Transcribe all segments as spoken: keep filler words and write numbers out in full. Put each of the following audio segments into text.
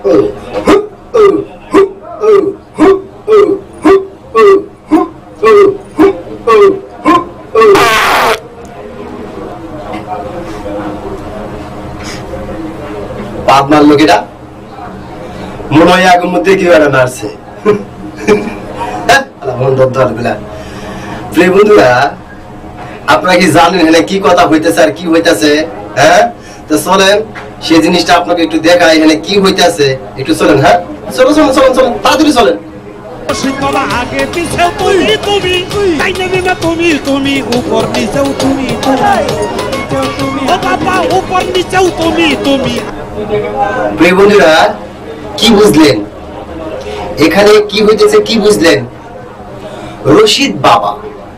পাত মারলো কেটা মনে হয় আগুন মধ্যে কি মারছে বন্ধুরা আপনারা কি জানেন এখানে কি কথা হইতেছে আর কি হইতেছে হ্যাঁ তো চলেন সেই জিনিসটা আপনাকে একটু দেখাই এখানে কি হইতেছে একটু চলেন হ্যাঁ চলো চলো চলেন চলেন তাড়াতাড়ি চলেন আগে পিছে তুমি তুমি তাই নেবে না তুমি তুমি উপর নিচেও তুমি তুমি ও বাবা উপর নিচেও তুমি তুমি প্রিয় বন্ধুরা কি বুঝলেন এখানে কি হইতেছে কি বুঝলেন রশিদ বাবা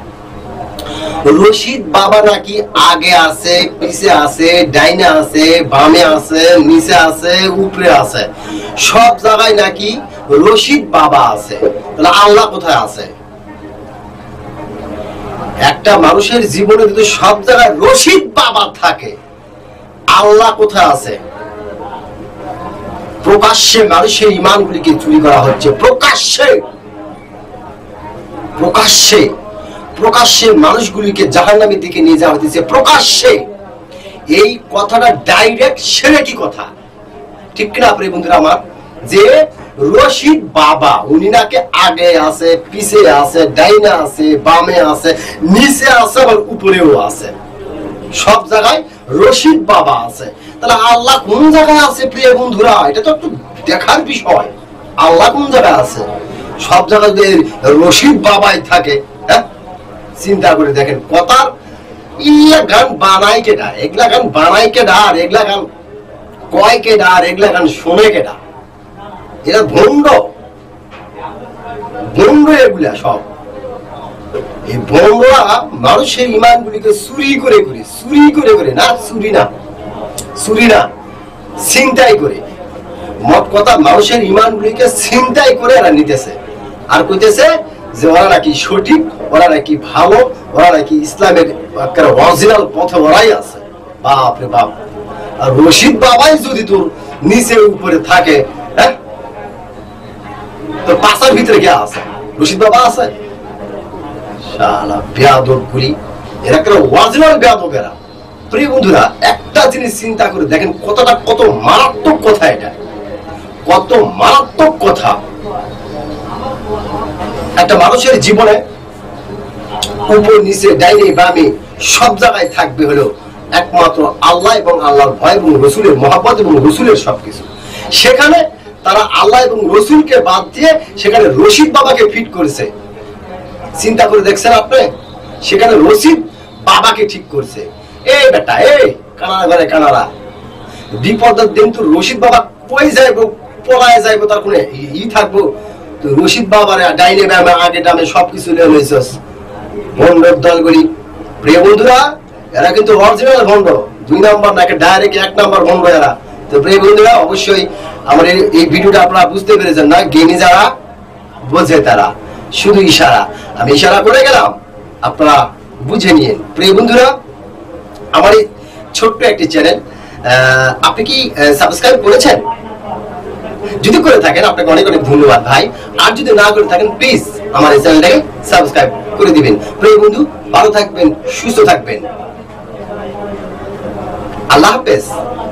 রশিদ বাবা নাকি আগে আছে পিছে আছে ডাইনে আছে বামে আছে নিচে আছে উপরে আছে সব জায়গায় নাকি রশিদ বাবা আছে তাহলে আল্লাহ কোথায় আছে একটা মানুষের জীবনে যদি সব জায়গায় রশিদ বাবা থাকে আল্লাহ কোথায় আছে প্রকাশ্যে মানুষের ঈমানগুলিকে চুরি করা হচ্ছে প্রকাশ্যে প্রকাশ্যে প্রকাশ্যে মানুষগুলিকে জাহান্নামের দিকে নিয়ে যাওয়া হচ্ছে প্রকাশ্যে এই কথাটা ডাইরেক্ট শিরকি কথা ঠিক না প্রিয় বন্ধুরা আমার যে রশিদ বাবা উনি নাকি আগে আছে পিছে আছে ডাইনে আছে বামে আছে নিচে আছে আবার উপরেও আছে সব জায়গায় রশিদ বাবা আছে তাহলে আল্লাহ কোন জায়গায় আছে প্রিয় বন্ধুরা এটা তো একটু দেখার বিষয় আল্লাহ কোন জায়গায় আছে সব জায়গায় যদি রশিদ বাবাই থাকে হ্যাঁ চিন্তা করে দেখেন কথার ইয়া গান বানাই কেডা এগুলা গান বানাই কেডা আর এগুলা গান কয় কেডা আর এগুলা গান শোনে কেডা এরা ভণ্ড ভণ্ড এগুলা সব এই ভণ্ডরা মানুষের ঈমানগুলিকে চুরি করে করে চুরি করে করে না চুরি না চুরি না ছিনতাই করে মোট কথা মানুষের ঈমানগুলিকে ছিনতাই করে এরা নিতেছে আর কইতেছে যে ওরা নাকি সঠিক ওরা নাকি ভালো ওরা নাকি ইসলামের অরিজিনাল পথে ওরাই আছে বাপ রে বাপ আর রশিদ বাবাই যদি তোর নিচে উপরে থাকে হ্যাঁ তোর পাশার ভিতরে কে আছে রশিদ বাবা আছে শালা বেয়াদব গুলি এরা কেন অরিজিনাল বেয়াদব এরা প্রিয় বন্ধুরা একটা জিনিস চিন্তা করে দেখেন কতটা কত মারাত্মক কথা এটা কত মারাত্মক কথা একটা মানুষের জীবনে উপর নিচে ডাইনে বামে সব জায়গায় থাকবে হলো একমাত্র আল্লাহ এবং আল্লাহর ভয় এবং রসুলের মহব্বত এবং রসুলের সবকিছু সেখানে তারা আল্লাহ এবং রসুলকে বাদ দিয়ে সেখানে রশিদ বাবাকে ফিট করেছে চিন্তা করে দেখছেন আপনি সেখানে রশিদ বাবাকে ঠিক করছে এই বেটা এই কানাড়া ঘরে কানাড়া বিপদের দিন তো রশিদ বাবা কই যাইবো পলায় যাইবো তার কোনো ই থাকবো তো রশিদ বাবার ডাইনে বামে আগে ডামে সবকিছু নিয়ে লইছস ভণ্ডর দলগুলি প্রিয় বন্ধুরা এরা কিন্তু অরিজিনাল ভণ্ড দুই নাম্বার নাকি ডাইরেক্ট এক নাম্বার ভণ্ড এরা তো প্রিয় বন্ধুরা অবশ্যই আমার এই ভিডিওটা আপনারা বুঝতে পেরেছেন না জ্ঞানী যারা বোঝে তারা শুধু ইশারা আমি ইশারা করে গেলাম আপনারা বুঝে নিন প্রিয় বন্ধুরা আমার এই ছোট্ট একটি চ্যানেল আপনি কি সাবস্ক্রাইব করেছেন যদি করে থাকেন আপনাকে অনেক অনেক ধন্যবাদ ভাই আর যদি না করে থাকেন প্লিজ আমার এই চ্যানেলটাকে সাবস্ক্রাইব করে দিবেন প্রিয় বন্ধু ভালো থাকবেন সুস্থ থাকবেন আল্লাহ হাফেজ।